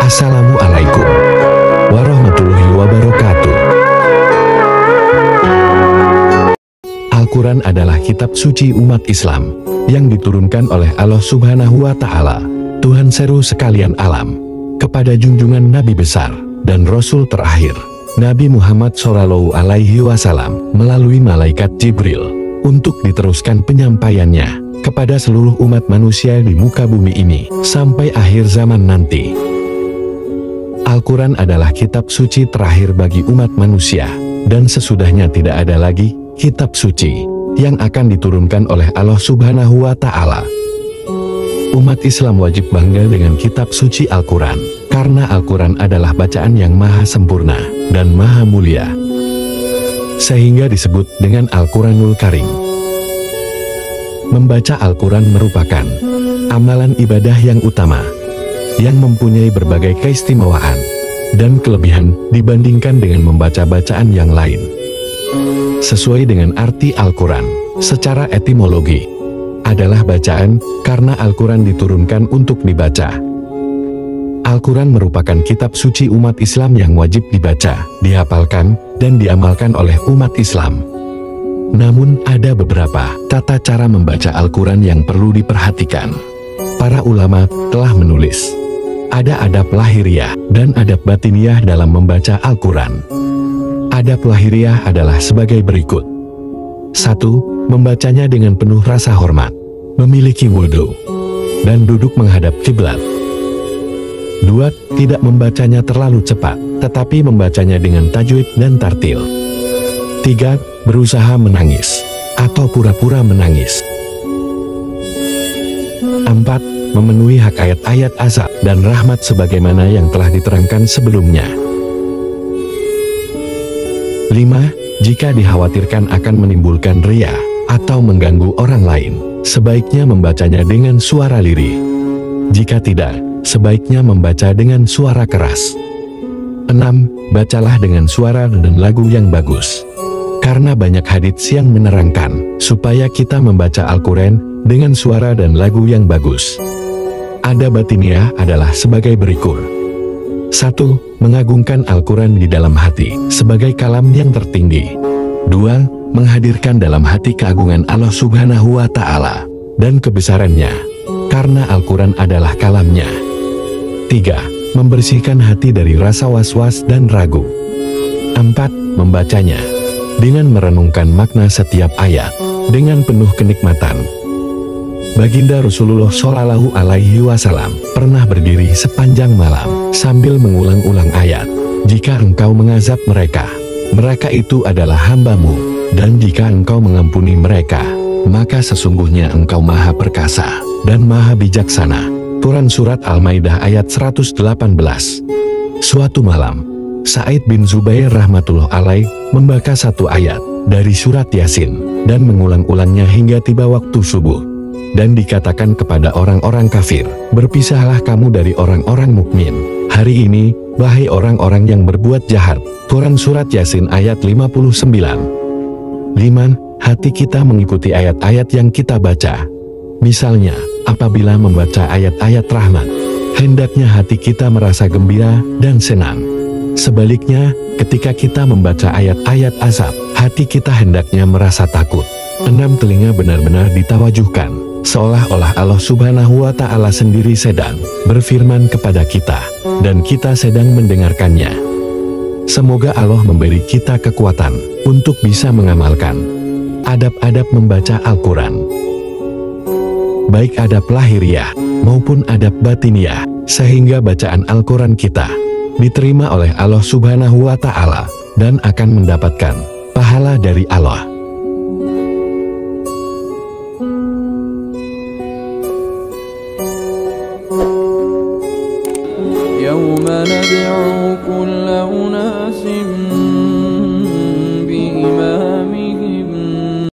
Assalamualaikum warahmatullahi wabarakatuh. Al-Quran adalah kitab suci umat Islam yang diturunkan oleh Allah Subhanahu wa Ta'ala, Tuhan seru sekalian alam, kepada junjungan Nabi besar dan Rasul terakhir, Nabi Muhammad Shallallahu Alaihi Wasallam, melalui malaikat Jibril, untuk diteruskan penyampaiannya kepada seluruh umat manusia di muka bumi ini, sampai akhir zaman nanti. Al-Quran adalah kitab suci terakhir bagi umat manusia, dan sesudahnya tidak ada lagi kitab suci yang akan diturunkan oleh Allah Subhanahu wa Ta'ala. Umat Islam wajib bangga dengan kitab suci Al-Quran, karena Al-Quran adalah bacaan yang maha sempurna dan maha mulia, sehingga disebut dengan Al-Quranul Karim. Membaca Al-Quran merupakan amalan ibadah yang utama, yang mempunyai berbagai keistimewaan dan kelebihan dibandingkan dengan membaca bacaan yang lain. Sesuai dengan arti Al-Quran, secara etimologi, adalah bacaan, karena Al-Quran diturunkan untuk dibaca. Al-Quran merupakan kitab suci umat Islam yang wajib dibaca, dihafalkan, dan diamalkan oleh umat Islam. Namun ada beberapa tata cara membaca Al-Quran yang perlu diperhatikan. Para ulama telah menulis ada adab lahiriah dan adab batiniah dalam membaca Al-Quran. Adab lahiriah adalah sebagai berikut. 1. Membacanya dengan penuh rasa hormat, memiliki wudhu, dan duduk menghadap kiblat. 2. Tidak membacanya terlalu cepat, tetapi membacanya dengan tajwid dan tartil. 3. Berusaha menangis, atau pura-pura menangis. 4. Memenuhi hak ayat-ayat azab dan rahmat sebagaimana yang telah diterangkan sebelumnya. 5. Jika dikhawatirkan akan menimbulkan riya atau mengganggu orang lain, sebaiknya membacanya dengan suara lirih. Jika tidak, sebaiknya membaca dengan suara keras. 6. Bacalah dengan suara dan lagu yang bagus, karena banyak hadits yang menerangkan supaya kita membaca Al-Quran dengan suara dan lagu yang bagus. Adab batiniah adalah sebagai berikut. 1. Mengagungkan Al-Quran di dalam hati sebagai kalam yang tertinggi. 2. Menghadirkan dalam hati keagungan Allah Subhanahu wa Ta'ala dan kebesarannya, karena Al-Quran adalah kalamnya. 3. Membersihkan hati dari rasa was-was dan ragu. 4. Membacanya dengan merenungkan makna setiap ayat dengan penuh kenikmatan. Baginda Rasulullah Shallallahu Alaihi Wasallam pernah berdiri sepanjang malam sambil mengulang-ulang ayat. Jika engkau mengazab mereka, mereka itu adalah hambamu, dan jika engkau mengampuni mereka, maka sesungguhnya engkau maha perkasa dan maha bijaksana. Quran Surat Al-Maidah ayat 118. Suatu malam, Sa'id bin Zubair rahmatullah alaih membaca satu ayat dari surat Yasin dan mengulang-ulangnya hingga tiba waktu subuh, dan dikatakan kepada orang-orang kafir, berpisahlah kamu dari orang-orang mukmin hari ini, wahai orang-orang yang berbuat jahat. Quran Surat Yasin ayat 59. 5. Hati kita mengikuti ayat-ayat yang kita baca. Misalnya, apabila membaca ayat-ayat rahmat, hendaknya hati kita merasa gembira dan senang. Sebaliknya, ketika kita membaca ayat-ayat azab, hati kita hendaknya merasa takut. 6. Telinga benar-benar ditawajuhkan, seolah-olah Allah Subhanahu wa Ta'ala sendiri sedang berfirman kepada kita, dan kita sedang mendengarkannya. Semoga Allah memberi kita kekuatan untuk bisa mengamalkan adab-adab membaca Al-Quran, baik adab lahiriah maupun adab batiniah, sehingga bacaan Al-Quran kita diterima oleh Allah Subhanahu wa Ta'ala dan akan mendapatkan pahala dari Allah. Yauma nad'u kulla unasin